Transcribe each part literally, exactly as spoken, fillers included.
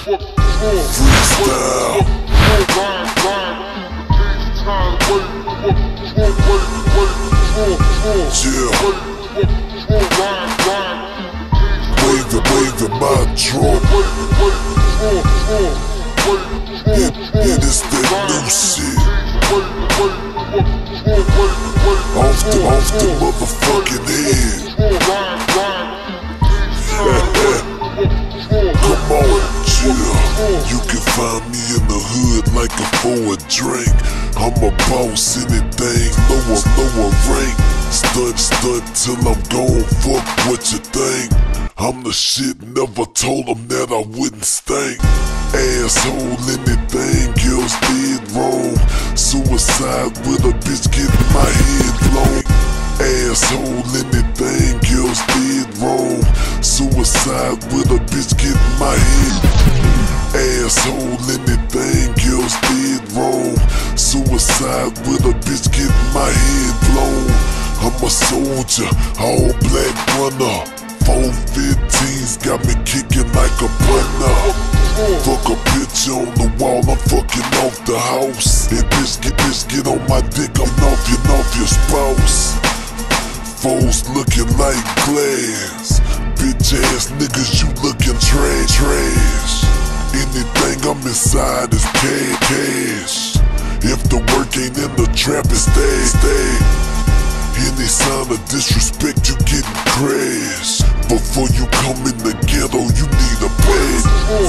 Freestyle. Yeah. Wave it, wave it, my drum. It, it is that new shit. Off the, off the motherfucking head. Come on, chill. You can find me in the hood like a for a drink. I'm a boss, anything lower, lower rank. Stunt, stunt till I'm gone, fuck what you think. I'm the shit, never told them that I wouldn't stink. Asshole, anything girls did wrong. Suicide with a bitch getting my head blown. Asshole, anything girls did wrong. Suicide with a bitch getting my head. Asshole, anything girls did wrong. Suicide with a bitch getting my head blown. I'm a soldier, all black runner. four fifteens got me kicking like a punter. Fuck a picture on the wall, I'm fucking off the house. And bitch get, bitch get on my dick, I'm off your, off your spouse. Foes looking like glass. Bitch ass niggas, you looking trash, trash. Anything I'm inside is cash, cash. If the work ain't in the trap, it's stay, stay. Any sign of disrespect, you getting crashed. Before you come in the ghetto, you need a bag.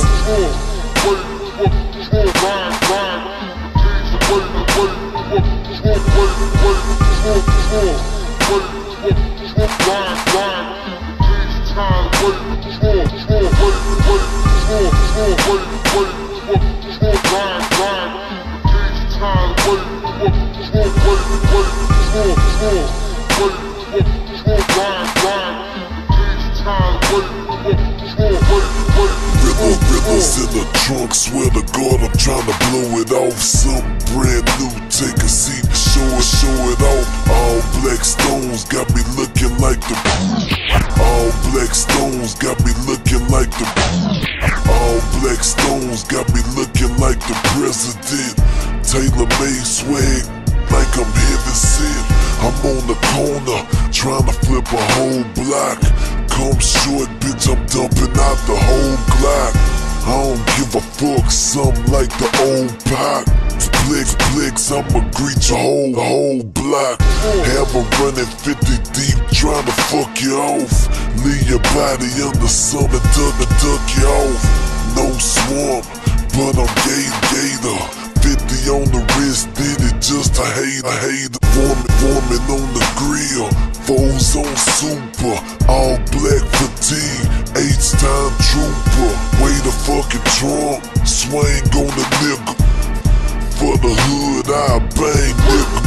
Ripples in the trunk, swear to God I'm tryna blow it off. Something brand new, take a seat, show it, show it off. All black stones got me looking like the. All black stones got me looking like the. All black stones got me looking like the president. Tailor-made swag, like I'm heavy set. I'm on the corner, tryna flip a whole block. Come short, bitch, I'm dumping out the whole Glock. I don't give a fuck, something like the old Pac. Flicks, flicks, I'ma greet your whole, whole block. Have them running fifty deep, tryna fuck you off. Leave your body under something, duck, duck you off. No swamp, but I'm Gator, Gator. fifty on the wrist, did it just to hate, I hate it. Warming, warming on the grill, foes on super, all black fatigue, H-time trooper. Way the fucking trunk, swing on the nigga. For the hood, I bang nigga,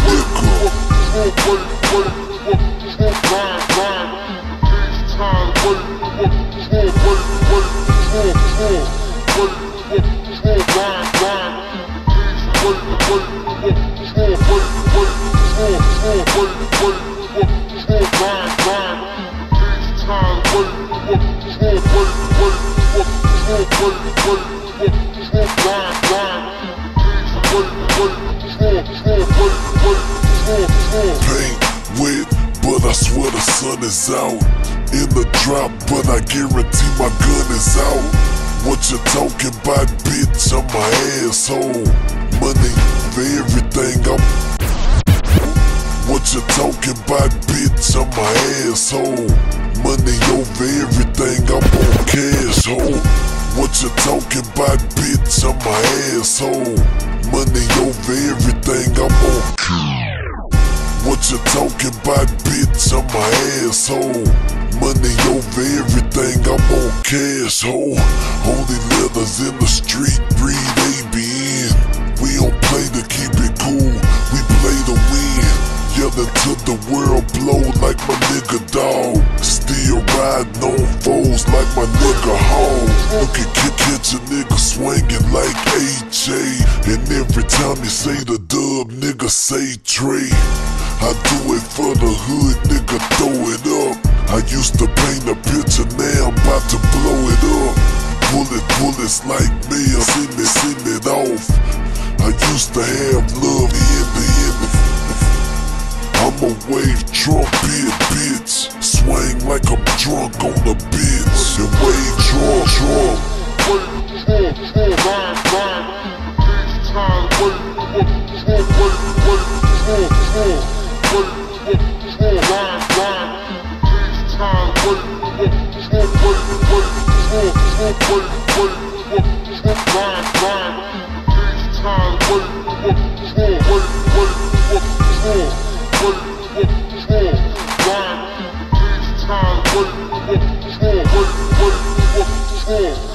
Paint wet, but I swear the sun is out. In the drop, but I guarantee my gun is out. What you talking about, bitch? I'm my asshole. Money for everything, I'm. What you talking about, bitch? I'm my asshole. Money over everything, I'm on cash hole. What you talking about, bitch? I'm my asshole. Money over everything, I'm on. What you talking about, bitch? I'm my asshole. Money over everything, I'm on cash hole. Only letters in the street, read A B N. We don't play to keep it cool, we play to win. Yelling to the world, blow like my nigga dog. Still riding on foes like my nigga home. Look at kick, catch a nigga swinging like H A. And every time you say the dub, nigga say Trey. I do it for the hood, nigga, throw it up. I used to paint a picture, now I'm about to blow it up. bullet, bullets like mail, send it, send it off. I used to have love in the end. I'm a wave trumpet, bitch. Swing like I'm drunk on the bitch. And wave drunk, drunk. Wave, drunk, drunk, rhyme, rhyme. These times, wave, wave, wave, wave, drunk, drunk. Wave, drunk, rhyme, rhyme. These times, wave, wave, wave, wave, drunk, drunk, wave, wave, drunk, rhyme, rhyme. These times, wave, wave, wave, wave, wave, drunk. Wait, wait, wait, rhyme. These times, wait, wait, wait, wait, wait, wait,